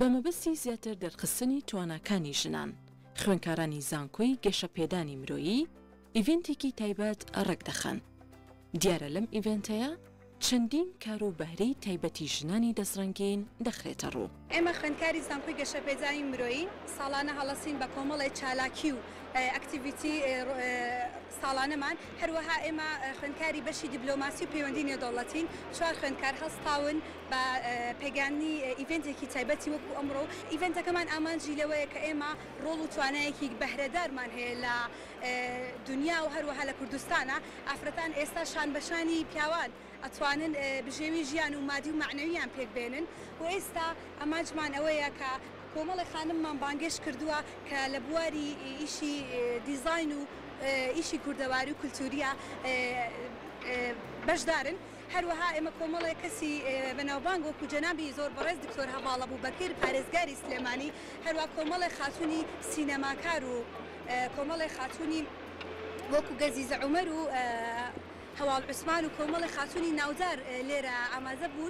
بەمەبەستی زیاتر دەرخستنی تواناکانی ژنان، خوێندکارانی زانکۆی گەشەپێدانی مرۆیی ئیڤنتێکی تایبەت ڕێک دەخەن. دیارە لەم ئیڤنتەیە چەندین کار و بەهرەی تایبەتی ژنانی دەسڕەنگین دەخرێتە ڕوو. ئێمە خوێندکاری زانکۆی گەشەپێدانی مرۆیی ساڵانە هەڵەسین بە کۆمەڵی چالاکی و ئەکتیڤیتی ساڵانەمان. هەروەها ئێمە خوێندکاری بەشی دیپلۆماسی و پەیوەندی نێودەوڵەتین، 4 خوێندکار هەستاون بە پێگانی ئیڤنتێکی تایبەتی وەکو ئەمڕۆ. ئیڤنتەکەمان ئامانجی لەوەیە کە ئێمە ڕۆڵ و توانایەکی بەهرەدارمان هەیە لە دنیا و هەروەها لە کوردستانە. ئافرەتان ئێستا شان بەشانی پیاوان ئەتوانن بژێوی ژیان و مادی و معنەویان پێک بێنن و ئێستا ئەمانجمان ئەوەیە کە کۆمەڵی خانممان بانگێش کردووە کە لە بواری ئیشی دیزاین و ئیشی کوردەواری و کولتوریە بەشدارن. هەروەها ئێمە کۆمەڵی کەسی بەناوبانگ وەکو جەنابی زۆر بەڕێز دکتۆر هەواڵە بووبەکر پارێزگاری سلێمانی، هەروە کۆمەڵی خاتوونی سینەماکار و کۆمەڵی خاتوونی وەکو گەزیزە عومەر و هەواڵ عوسمان و کۆمەڵی خاتوونی ناودار لێرە ئاماژە بوون.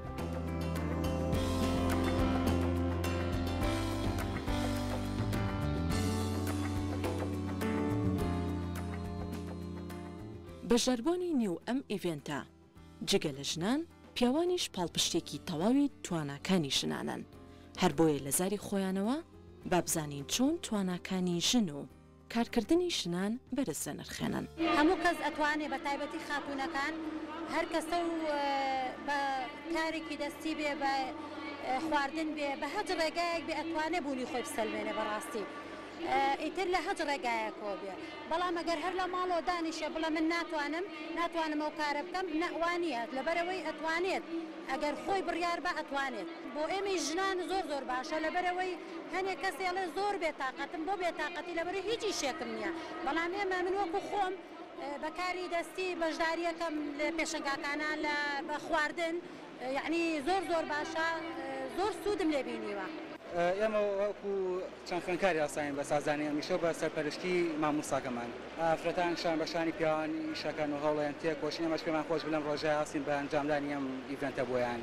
بەشداربوونی نێو ئەم ئیڤێنتە جگە لە ژنان، پیاوانیش پاڵپشتێکی تەواوی تواناکانی ژنانن. هەر بۆیە لە زاری خۆیانەوە بابزانین چۆن تواناکانی ژن و کارکردنی ژنان بەرزە نرخێنن. هەموو کەس ئەتوانێت بە تایبەتی خاتوونەکان هەر کەسە و بە کارێکی دەستی بێ، بە خواردن بێ، بە هەج ڕێگایەک بێ ئەتوانێت بوونی خۆی بسەلمێنێ بەڕاستی. ئیتر لە هەج ڕێگایەکەوە بێ. بەڵام ئەگەر هەر لە ماڵەوە دانیشە بڵێ من ناتوانم ئەو کارە بکەم، نەوانیت لەبەرەوەی ئەتوانێت ئەگەر خۆی بڕیار بە ئەتوانێت. بۆ ئێمەی ژنان زۆر باشە، لەبەرەوەی هەنێک کەسێڵێ زۆر بێتاقەتم، بۆ بێتاقەتی لەبەرەوەی هیچی شێکم نییە. بەڵام ئێمە من وەکو خۆم بەکاری دەستی بەشداریەکەم لە پێشنگاکانە بە خواردن، یعنی زۆر باشە، زۆر سوودم لێ بینیوە. ئێمە وەکو چەند خوێندکاری ئاساین بە سازانی ئەمیشە بە سەرپەرشتی مامۆستاکەمان ئافرەتان شان بەشانی پیاوان ئیشەکەن و هەوڵیان تێکۆشین. ئەمەش پێمان خۆش بلەم ڕۆژای ئاسین بە ئەنجامدانی ئەم ئیڤێنتە بۆیان.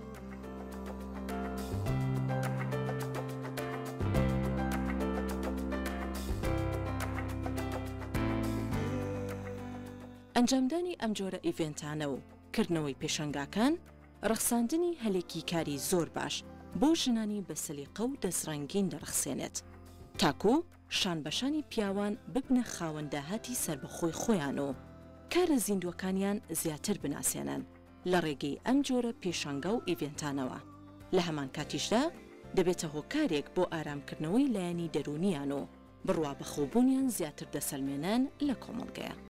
ئەنجامدانی ئەم جۆرە ئیڤێنتانە و کردنەوەی پێشەنگاکان ڕەخساندنی هەلێکی کاری زۆر باش بۆ ژنانی بە سەلیقە و دەسڕەنگین دەرەخسێنێت، تاکو شانبەشانی پیاوان ببنە خاوەنداهاتی سربەخۆی خۆیان و کارە زیندوەکانیان زیاتر بناسێنن لە ڕێگەی ئەم جۆرە پێشەنگا و ئیڤێنتانەوە. لە هەمان کاتیشدا دەبێتە هۆکارێک بۆ ئارامکردنەوەی لایەنی دەرونیان و بڕوا بەخۆبوونیان زیاتر دەسەلمێنان لە کۆمەڵگەیە.